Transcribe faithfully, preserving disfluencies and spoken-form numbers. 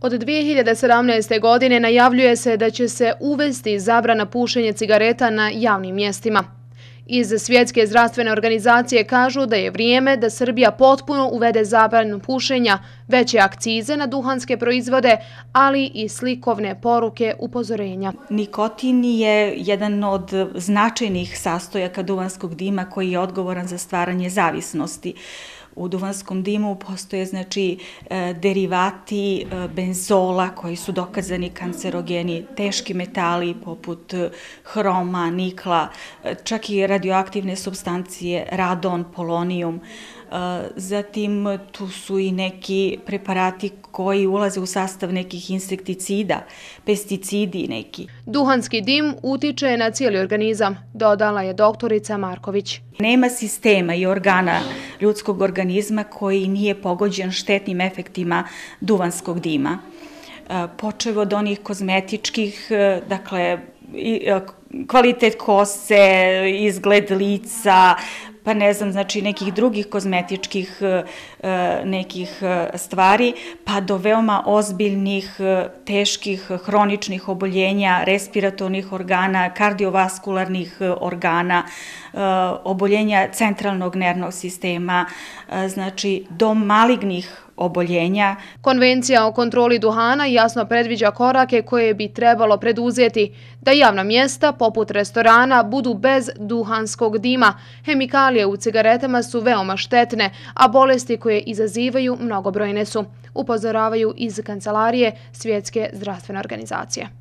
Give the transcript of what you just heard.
Od dvije hiljade sedamnaeste. godine najavljuje se da će se uvesti zabrana pušenja cigareta na javnim mjestima. Iz Svjetske zdravstvene organizacije kažu da je vrijeme da Srbija potpuno uvede zabranu pušenja, veće akcize na duhanske proizvode, ali i slikovne poruke upozorenja. Nikotin je jedan od značajnih sastojaka duvanskog dima koji je odgovoran za stvaranje zavisnosti. U duvanskom dimu postoje znači derivati benzola koji su dokazani kancerogeni, teški metali poput hroma, nikla, čak i radioaktivne supstancije, radon, polonijum. Zatim tu su i neki preparati koji ulaze u sastav nekih insekticida, pesticidi neki. Duhanski dim utiče na cijeli organizam, dodala je doktorica Marković. Nema sistema i organa ljudskog organizma koji nije pogođen štetnim efektima duvanskog dima. Počev od onih kozmetičkih, dakle, kvalitet kose, izgled lica, pa ne znam, znači nekih drugih kozmetičkih nekih stvari, pa do veoma ozbiljnih, teških, hroničnih oboljenja, respiratornih organa, kardiovaskularnih organa, oboljenja centralnog nervnog sistema, znači do malignih oboljenja. Konvencija o kontroli duhana jasno predviđa korake koje bi trebalo preduzeti, da javna mjesta, poput restorana, budu bez duhanskog dima. Hemikalije u cigaretama su veoma štetne, a bolesti koje izazivaju mnogobrojne su, upozoravaju iz kancelarije Svjetske zdravstvene organizacije.